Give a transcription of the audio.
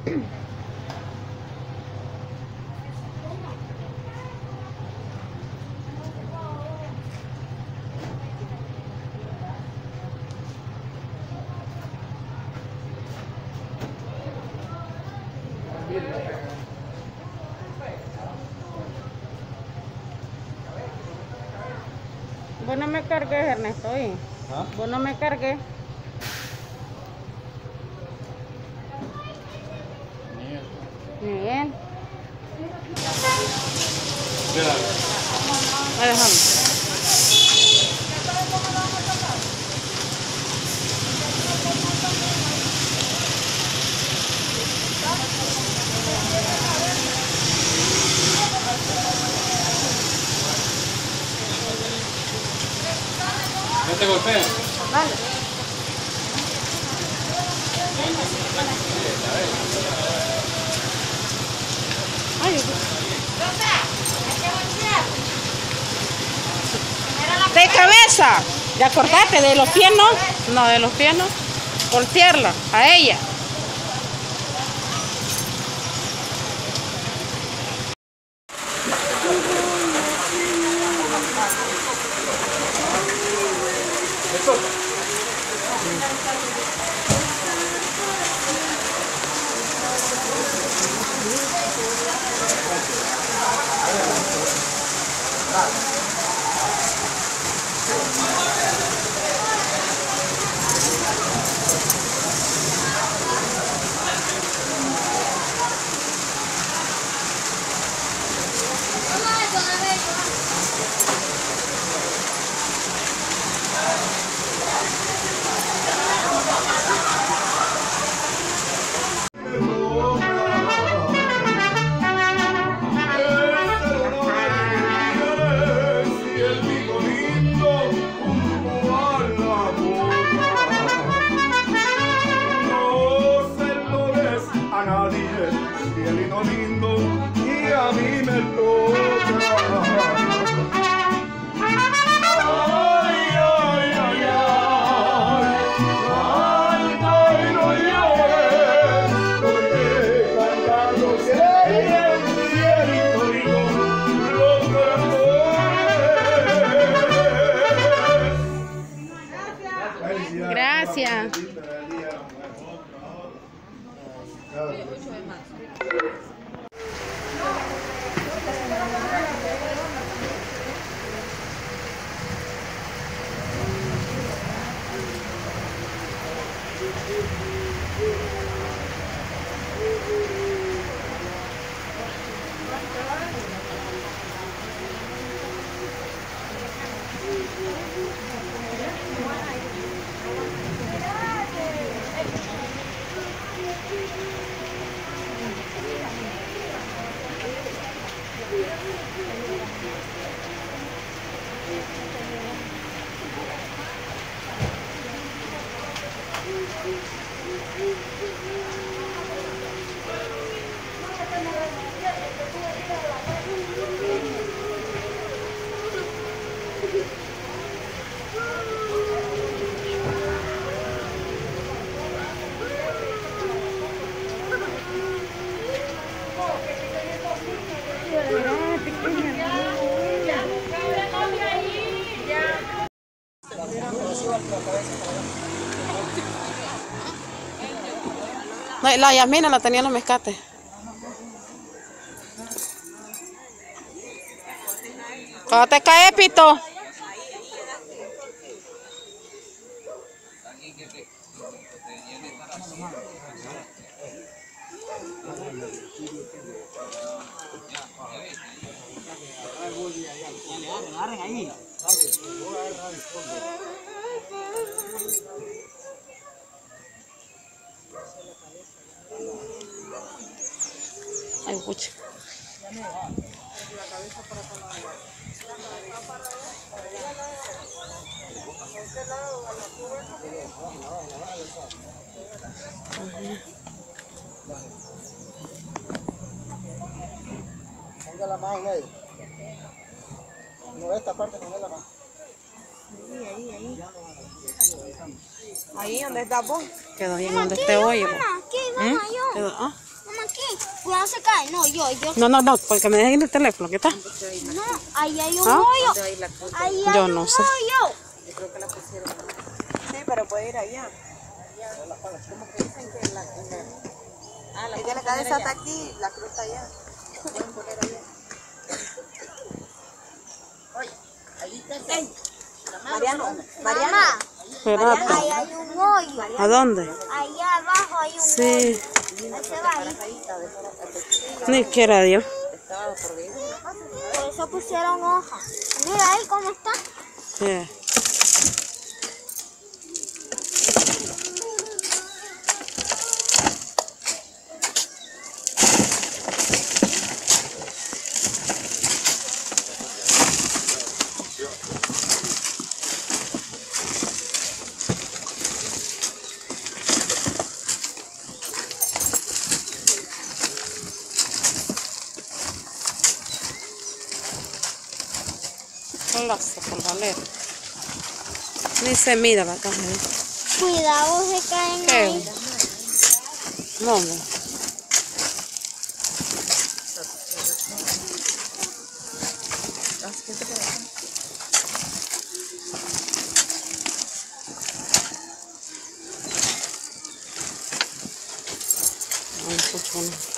Vos no me cargues, Ernesto, ¿oí? ¿Ah? Vos no me cargues. Ni él. Ahí déjame. ¿No te golpean? Vale. Ay, de cabeza. Ya cortaste, de los pies no. No, de los pies no. Voltearla a ella. Gracias. No, la Yasmina la tenía en los mezcates. ¿Cómo te cae, Pito? Ay, pucha. Ponga la mano en medio. No, esta parte ponga la mano. Ahí donde está vos. Quedó bien donde esté hoy. Aquí, mamá, yo. Quedó, cuidado se cae. No, yo. No, porque me dejen el teléfono, ¿qué está? No, ahí hay un ¿Ah? hoyo. Ahí hay Yo no un sé. hoyo. Sí, pero puede ir allá. Es que la cabeza está aquí, la cruz está allá. Pueden poner allá. Mariano, Mamá, Espérate. ahí hay un hoyo. ¿A dónde? Ahí abajo hay un Sí, hoyo. Ahí se va ahí. ni quiera Dios. Por eso pusieron hojas. Mira ahí cómo está. Sí. Lazo por valer. Ni se mira la caja. Cuidado se caen ahí. ¿Qué? No, no. Ay, puchona.